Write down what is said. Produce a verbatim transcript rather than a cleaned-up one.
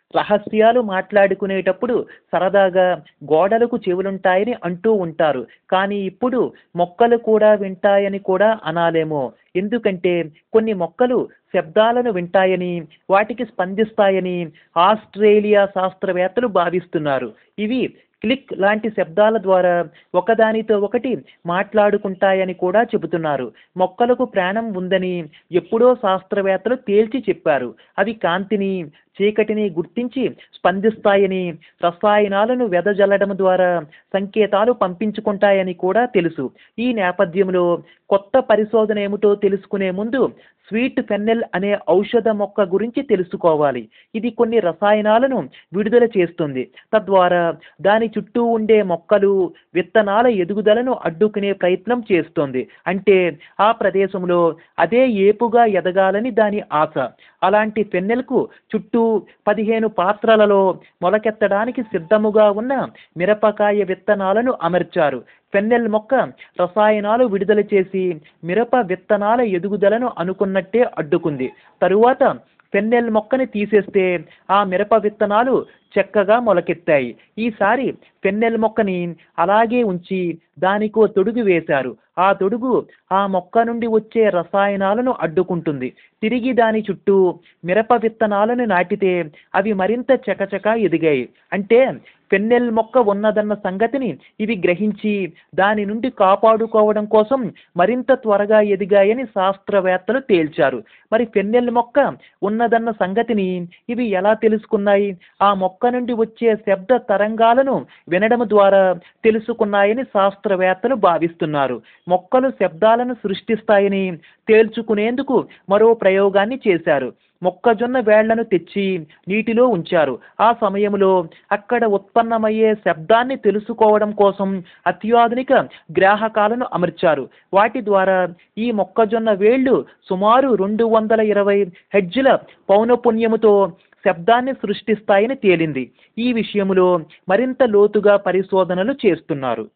రహస్యాలు మాట్లాడుకునేటప్పుడు సరదాగా గోడలకు చెవులుంటాయని అంటూ ఉంటారు. కానీ ఇప్పుడు మొక్కలు కూడా వింటాయని కూడా అనాలేమో. ఎందుకంటే కొన్ని మొక్కలు శబ్దాలను వింటాయని, వాటికి స్పందిస్తాయని ఆస్ట్రేలియా శాస్త్రవేత్తలు భావిస్తున్నారు. ఇవి క్లిక్ లాంటి శబ్దాల ద్వారా ఒకదానితో ఒకటి మాట్లాడుకుంటాయని కూడా చెబుతున్నారు. మొక్కలకు ప్రాణం ఉందని ఎప్పుడో శాస్త్రవేత్తలు తేల్చి చెప్పారు. అవి కాంతిని, చీకటిని గుర్తించి స్పందిస్తాయని, రసాయనాలను వెదజల్లడం ద్వారా సంకేతాలు పంపించుకుంటాయని కూడా తెలుసు. ఈ నేపథ్యంలో కొత్త పరిశోధన ఏమిటో తెలుసుకునే ముందు స్వీట్ ఫెన్నెల్ అనే ఔషధ మొక్క గురించి తెలుసుకోవాలి. ఇది కొన్ని రసాయనాలను విడుదల చేస్తుంది. తద్వారా దాని చుట్టూ ఉండే మొక్కలు, విత్తనాల ఎదుగుదలను అడ్డుకునే ప్రయత్నం చేస్తుంది. అంటే ఆ ప్రదేశంలో అదే ఏపుగా ఎదగాలని దాని ఆశ. అలాంటి ఫెన్నెల్కు చుట్టూ పదిహేను పాత్రలలో మొలకెత్తడానికి సిద్ధముగా ఉన్న మిరపకాయ విత్తనాలను అమర్చారు. ఫెన్నెల్ మొక్క రసాయనాలు విడుదల చేసి మిరప విత్తనాల ఎదుగుదలను అనుకున్నట్టే అడ్డుకుంది. తరువాత ఫెన్నెల్ మొక్కని తీసేస్తే ఆ మిరప విత్తనాలు చక్కగా మొలకెత్తాయి. ఈసారి ఫెన్నెల్ మొక్కని అలాగే ఉంచి దానికో తొడుగు వేశారు. ఆ తొడుగు ఆ మొక్క నుండి వచ్చే రసాయనాలను అడ్డుకుంటుంది. తిరిగి దాని చుట్టూ మిరప విత్తనాలను నాటితే అవి మరింత చకచకా ఎదిగాయి. అంటే ఫెన్నెల్ మొక్క ఉన్నదన్న సంగతిని ఇవి గ్రహించి దాని నుండి కాపాడుకోవడం కోసం మరింత త్వరగా ఎదిగాయని శాస్త్రవేత్తలు తేల్చారు. మరి ఫెన్నెల్ మొక్క ఉన్నదన్న సంగతిని ఇవి ఎలా తెలుసుకున్నాయి? ఆ మొక్క నుండి వచ్చే శబ్ద తరంగాలను వినడం ద్వారా తెలుసుకున్నాయని శాస్త్రవేత్తలు భావిస్తున్నారు. మొక్కలు శబ్దాలను సృష్టిస్తాయని తేల్చుకునేందుకు మరో ప్రయోగాన్ని చేశారు. మొక్కజొన్న వేళ్లను తెచ్చి నీటిలో ఉంచారు. ఆ సమయంలో అక్కడ ఉత్పన్నమయ్యే శబ్దాన్ని తెలుసుకోవడం కోసం అత్యాధునిక గ్రాహకాలను అమర్చారు. వాటి ద్వారా ఈ మొక్కజొన్న వేళ్లు సుమారు రెండు వందల ఇరవై హెర్ట్జ్ల పౌనఃపున్యముతో శబ్దాన్ని సృష్టిస్తాయని తేలింది. ఈ విషయంలో మరింత లోతుగా పరిశోధనలు చేస్తున్నారు.